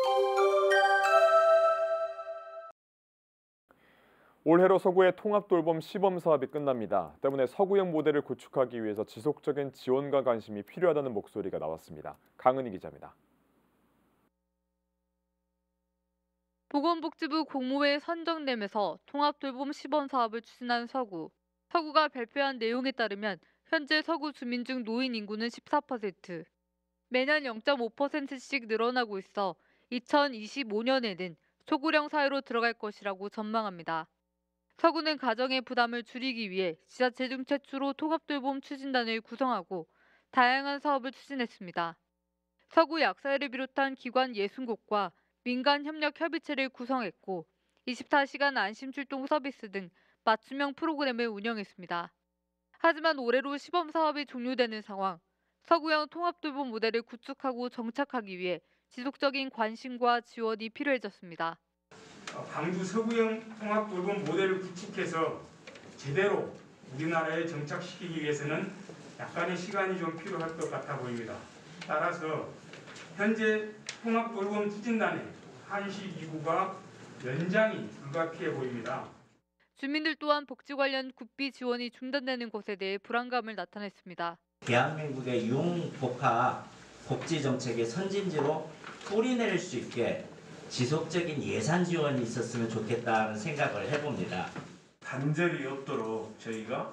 올해로 서구의 통합돌봄 시범 사업이 끝납니다. 때문에 서구형 모델을 구축하기 위해서 지속적인 지원과 관심이 필요하다는 목소리가 나왔습니다. 강은희 기자입니다. 보건복지부 공모에 선정되면서 통합돌봄 시범 사업을 추진한 서구. 서구가 발표한 내용에 따르면 현재 서구 주민 중 노인 인구는 14%, 매년 0.5%씩 늘어나고 있어 2025년에는 초고령 사회로 들어갈 것이라고 전망합니다. 서구는 가정의 부담을 줄이기 위해 지자체 중 최초로 통합돌봄 추진단을 구성하고 다양한 사업을 추진했습니다. 서구 약사회를 비롯한 기관 60곳과 민간 협력 협의체를 구성했고 24시간 안심 출동 서비스 등 맞춤형 프로그램을 운영했습니다. 하지만 올해로 시범 사업이 종료되는 상황, 서구형 통합돌봄 모델을 구축하고 정착하기 위해 지속적인 관심과 지원이 필요해졌습니다. 광주 서구형 통합돌봄 모델을 구축해서 제대로 우리나라에 정착시키기 위해서는 약간의 시간이 좀 필요할 것 같아 보입니다. 따라서 현재 통합돌봄 추진단의 한시 기구가 연장이 불가피해 보입니다. 주민들 또한 복지 관련 국비 지원이 중단되는 것에 대해 불안감을 나타냈습니다. 대한민국의 융복합 복지 정책의 선진지로 뿌리내릴 수 있게 지속적인 예산 지원이 있었으면 좋겠다는 생각을 해봅니다. 단절이 없도록 저희가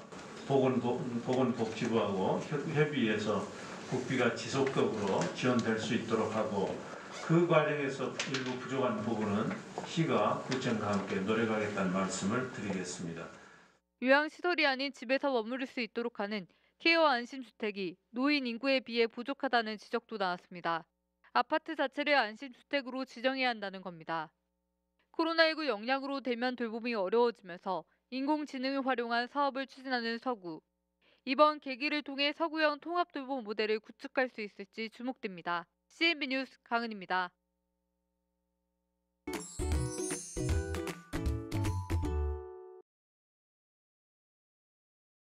보건복지부하고 협의해서 국비가 지속적으로 지원될 수 있도록 하고 그 과정에서 일부 부족한 부분은 시가 구청과 함께 노력하겠다는 말씀을 드리겠습니다. 요양시설이 아닌 집에서 머무를 수 있도록 하는 케어 안심주택이 노인 인구에 비해 부족하다는 지적도 나왔습니다. 아파트 자체를 안심주택으로 지정해야 한다는 겁니다. 코로나19 영향으로 대면 돌봄이 어려워지면서 인공지능을 활용한 사업을 추진하는 서구. 이번 계기를 통해 서구형 통합돌봄 모델을 구축할 수 있을지 주목됩니다. CNB 뉴스 강은입니다.